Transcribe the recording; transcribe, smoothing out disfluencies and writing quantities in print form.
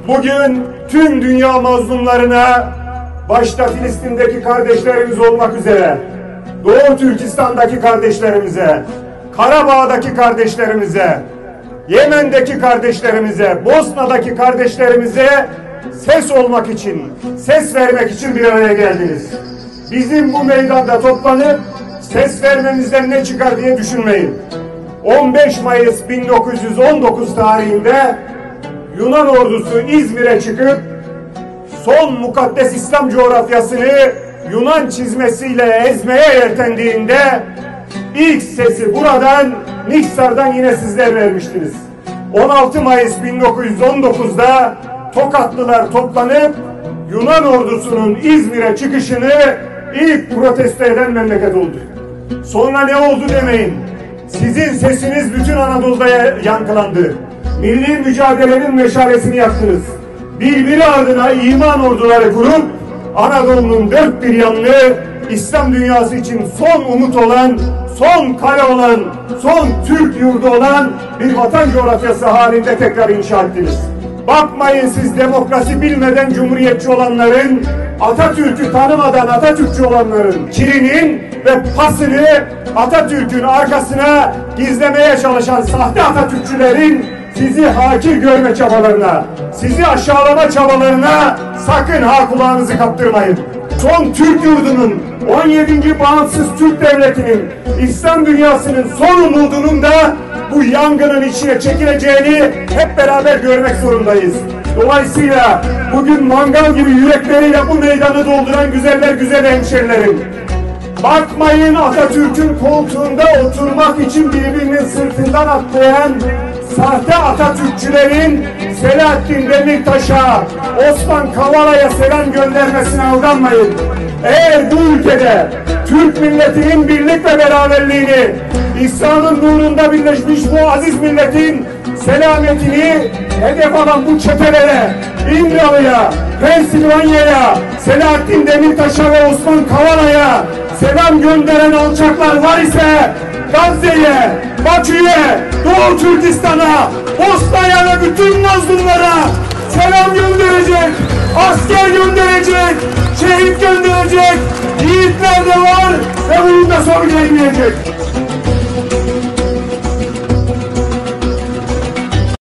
Bugün tüm dünya mazlumlarına, başta Filistin'deki kardeşlerimiz olmak üzere, Doğu Türkistan'daki kardeşlerimize, Karabağ'daki kardeşlerimize, Yemen'deki kardeşlerimize, Bosna'daki kardeşlerimize ses olmak için, ses vermek için bir araya geldiniz. Bizim bu meydanda toplanıp ses vermemizden ne çıkar diye düşünmeyin. 15 Mayıs 1919 tarihinde Yunan ordusu İzmir'e çıkıp son mukaddes İslam coğrafyasını Yunan çizmesiyle ezmeye yeltendiğinde ilk sesi buradan, Niksar'dan yine sizler vermiştiniz. 16 Mayıs 1919'da Tokatlılar toplanıp Yunan ordusunun İzmir'e çıkışını ilk protesto eden memleket oldu. Sonra ne oldu demeyin. Sizin sesiniz bütün Anadolu'da yankılandı. Milli mücadelenin meşalesini yaktınız. Birbiri ardına iman orduları kurup Anadolu'nun dört bir yanını İslam dünyası için son umut olan, son kale olan, son Türk yurdu olan bir vatan coğrafyası halinde tekrar inşa ettiniz. Bakmayın siz demokrasi bilmeden cumhuriyetçi olanların, Atatürk'ü tanımadan Atatürkçü olanların kirinin ve pasını Atatürk'ün arkasına gizlemeye çalışan sahte Atatürkçülerin sizi hakir görme çabalarına, sizi aşağılama çabalarına sakın kulağınızı kaptırmayın. Son Türk yurdunun, 17. bağımsız Türk devletinin, İslam dünyasının son umudunun da bu yangının içine çekileceğini hep beraber görmek zorundayız. Dolayısıyla bugün mangal gibi yürekleriyle bu meydanı dolduran güzeller güzel hemşerilerim, bakmayın Atatürk'ün koltuğunda oturmak için birbirinin sırtından atlayan sahte Atatürkçülerin Selahattin Demirtaş'a, Osman Kavala'ya selam göndermesine aldanmayın. Eğer bu ülkede Türk milletinin birlik ve beraberliğini, İslam'ın nurunda birleşmiş bu aziz milletin selametini hedef alan bu çetelere, İmralı'ya, Pensilvanya'ya, Selahattin Demirtaş'a ve Osman Kavala'ya selam gönderen alçaklar var ise Gazze'ye, Bakü'ye, Doğu Türkistan'a, Bosna'ya ve bütün mazlumlara selam gönderecek, asker gönderecek, şehit gönderecek yiğitler de var ve bunun da sonu gelmeyecek.